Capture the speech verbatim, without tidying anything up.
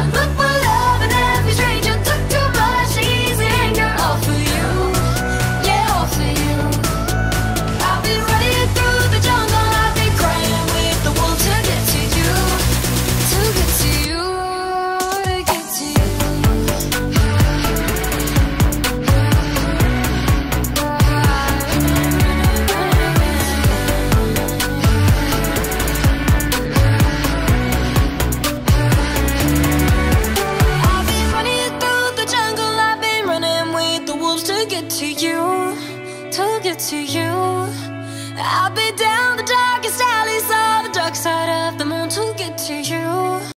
Look for love in every stranger. Took too much easy anger. All for you, yeah, all for you. I've been running through the jungle. I've been crying with the wolves to get to you, to get to you, to get to you. I've been running through the jungle. I've been running with the wolves to get to you, to get to you. I've been down the dark